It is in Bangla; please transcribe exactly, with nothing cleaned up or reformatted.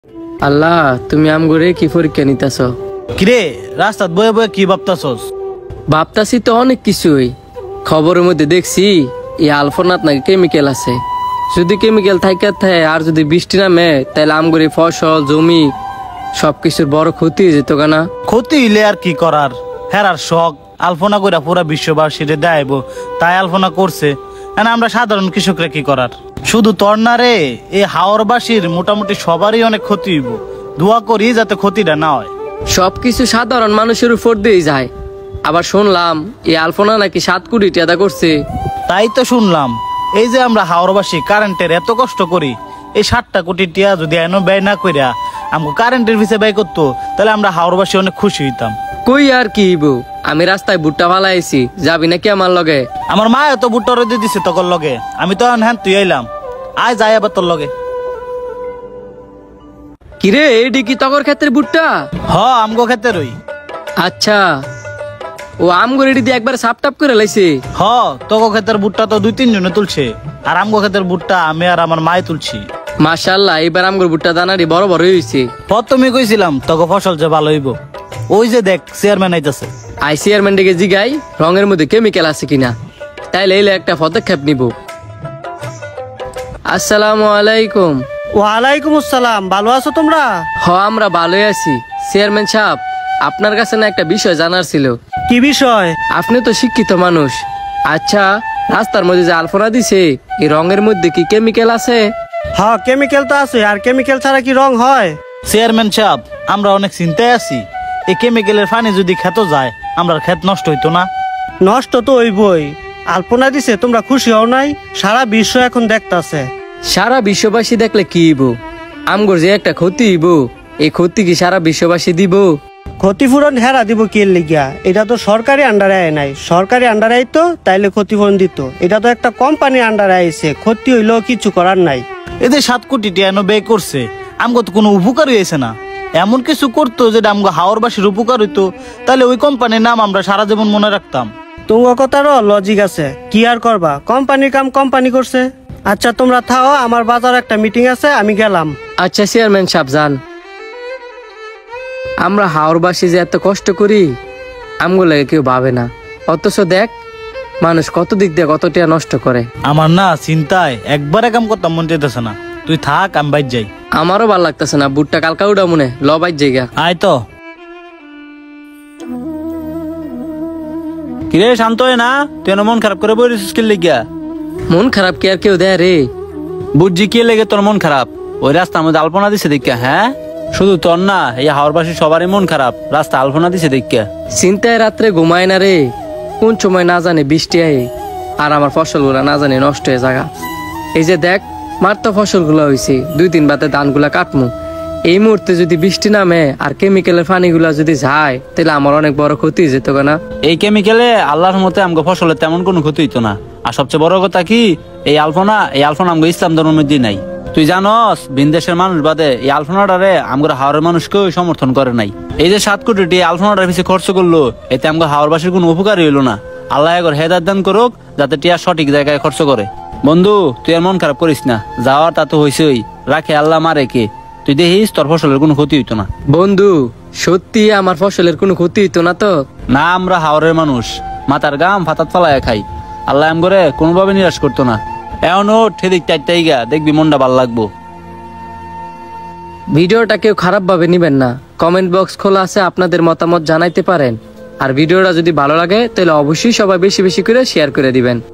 আল্লাহ তুমি আমগরে কি পরীক্ষা নিতেছ? কিরে রাস্তাত বয়ে বয়ে কি ভাবতাছস? ভাবতাছি তো অনেক কিছুই। খবরের মধ্যে দেখছি এই আলফোনাত নাকি কেমিক্যাল আছে। যদি কেমিক্যাল থাকে থাকে আর যদি বৃষ্টি নামে তাহলে আমগরে ফসল জমি সবকিছুর বড় ক্ষতি হয়ে যেত কেনা। ক্ষতি হইলে আর কি করার, হেরার শখ আলপনা কইরা পুরা বিশ্ববাসীরে দেখাইবো, তাই আলপনা করছে। না আমরা সাধারণ কৃষকরা কি করার? শুধু তোর না রে, এই হাওরবাসীর মোটামুটি সবারই অনেক ক্ষতি হইব। দোয়া করি যাতে ক্ষতিটা না হয়। সবকিছু সাধারণ মানুষের উপর দিয়ে যায়। আবার শুনলাম এই আলপনা নাকি সাত কোটি টাকা করছে। তাই তো শুনলাম। এই যে আমরা হাওরবাসী কারেন্টের এত কষ্ট করি, এই ষাটটা কোটি টিয়া যদি এনে ব্যয় না কইরা আমাকে কারেন্টের পিছে ব্যয় করতো, তাহলে আমরা হাওরবাসী অনেক খুশি হইতাম। কই আর কি হইব, আমি রাস্তায় ভুট্টা ফালাইছি, যাবি নাকি আমার লগে? আমার মা এত ভুট্টা রোদে দিছে তখন লগে, আমি তো হ্যাঁ তুই আইলাম, আয় যাই আবার তোর লগে। কিরে এডি কি তগর ক্ষেতের ভুট্টা? হ আমগো খেতে রই। আচ্ছা, ও আমগো রেডি দিয়ে একবার সাপ টাপ করে লাইছে। হ তগো ক্ষেতের ভুট্টা তো দুই তিন জনে তুলছে, আর আমগো ক্ষেতের ভুট্টা আমি আর আমার মায় তুলছি। মাশাআল্লাহ, এবার আমগো ভুট্টা দানারি বড় বড় হইছে। প্রথমে কইছিলাম তগো ফসল যে ভালো হইব। ওই যে দেখ চেয়ারম্যান আইতাছে। আই চেয়ারম্যান ডেকে জিগাই রঙের মধ্যে কেমিক্যাল আছে কিনা, তাইলে এলে একটা পদক্ষেপ নিব। আসসালামু আলাইকুম। ওয়ালাইকুম আসসালাম। ভালো আছো তোমরা? হ আমরা ভালোই আছি। চেয়ারম্যান সাহেব, আপনার কাছে না একটা বিষয় জানার ছিল। কি বিষয়? আপনি তো শিক্ষিত মানুষ। আচ্ছা, রাস্তার মধ্যে যে আলপনা দিছে এই রঙের মধ্যে কি কেমিক্যাল আছে? হ্যাঁ কেমিক্যাল তো আছে, আর কেমিক্যাল ছাড়া কি রং হয়? চেয়ারম্যান সাহেব, আমরা অনেক চিন্তায় আছি। এই কেমিক্যালের পানি যদি খেত যায়, আমরা ক্ষেত নষ্ট হইতো না? নষ্ট তো হইবই। আলপনা দিছে, তোমরা খুশি হও নাই? সারা বিশ্ব এখন দেখতাছে। সারা বিশ্ববাসী দেখলে কি হইব? আমগর যে একটা ক্ষতি হইব, এই ক্ষতি কি সারা বিশ্ববাসী দিব? ক্ষতিপূরণ হেরা দিব কি লিগিয়া? এটা তো সরকারি আন্ডারে আয় নাই। সরকারি আন্ডারে আইতো তাইলে ক্ষতিপূরণ দিত। এটা তো একটা কোম্পানি আন্ডারে আইছে, ক্ষতি হইলেও কিছু করার নাই। এদের সাত কোটি টাকা এনে ব্যয় করছে, আমগো তো কোনো উপকার হয়েছে না। এমন কিছু করতো যেটা আমগো হাওরবাসীর উপকার হইতো, তাহলে ওই কোম্পানির নাম আমরা সারা জীবন মনে রাখতাম। তোমার কথারও লজিক আছে, কি আর করবা, কোম্পানির কাম কোম্পানি করছে। আচ্ছা তোমরা থাও, আমার বাজার একটা মিটিং আছে, আমি গেলাম। আচ্ছা চেয়ারম্যান সাহেব যান। আমরা হাওরবাসী যে এত কষ্ট করি আমগো লাগে কেউ ভাবে না, অথচ দেখ মানুষ কত দিক দিয়ে কত টাকা নষ্ট করে। আমার না চিন্তায় একবারে কাম করতাম মন চাইতেছে না। তুই থাক, আমি বাইর যাই। আমারও ভাল লাগতেছে না, বুটটা কালকা উঠা মনে ল বাইর জায়গা। আয় তো। কিরে শান্ত হয় না, তুই মন খারাপ করে বই রিসিস কে লেগিয়া? মন খারাপ কি আর কেউ দেয় রে? বুঝছি কে লেগে তোর মন খারাপ? ওই রাস্তা আমাদের আলপনা দিছে দেখা। হ্যাঁ শুধু তোর না, এই হাওরবাসী সবারই মন খারাপ, রাস্তা আলপনা দিছে দেখা। চিন্তায় রাত্রে ঘুমায় না রে। কোন সময় না জানে বৃষ্টি আয়ে আর আমার ফসলগুলা না জানে নষ্ট হয়ে জায়গা। এই যে দেখ মার তো ফসলগুলো হয়েছে, দুই তিন বাতে ধানগুলা কাটমু। এই মুহূর্তে যদি বৃষ্টি নামে আর কেমিক্যালের পানিগুলা যদি যায়, তাহলে আমার অনেক বড় ক্ষতি যেত না। এই কেমিক্যালে আল্লাহর মতে আমগো ফসলের তেমন কোনো ক্ষতি হইতো না। আর সবচেয়ে বড় কথা কি, এই আলপনা এই আলপনা আমগো ইসলাম ধর্মের মধ্যে নাই। তুই জানস বিদেশের মানুষ বাদে এই আলপনাটারে আমগো হাওরের মানুষকেও সমর্থন করে নাই। এই যে সাত কোটি টাকা আলপনাটার পিছিয়ে খরচ করলো, এতে আমগো হাওরবাসীর কোনো উপকারই হইলো না। আল্লাহ একবার হেদায়েত দান করুক যাতে টিয়া সঠিক জায়গায় খরচ করে। বন্ধু তুই আর মন খারাপ করিস না, যাওয়ার তা তো হইছেই, রাখে আল্লাহ মারে কে। তুই দেখিস তোর ফসলের কোনো ক্ষতি হইতো না। বন্ধু সত্যি আমার ফসলের কোনো ক্ষতি হইতো না তো? না, আমরা হাওরের মানুষ, মাথার গাম ফাতাত ফালায় খাই। আল্লাহ আম করে কোনোভাবে নিরাশ করতো না। এখন ওঠ সেদিক চারটাই গা, দেখবি মনটা ভাল লাগবো। ভিডিওটা কেউ খারাপ ভাবে নিবেন না, কমেন্ট বক্স খোলা আছে, আপনাদের মতামত জানাইতে পারেন। আর ভিডিওটা যদি ভালো লাগে তাহলে অবশ্যই সবাই বেশি বেশি করে শেয়ার করে দিবেন।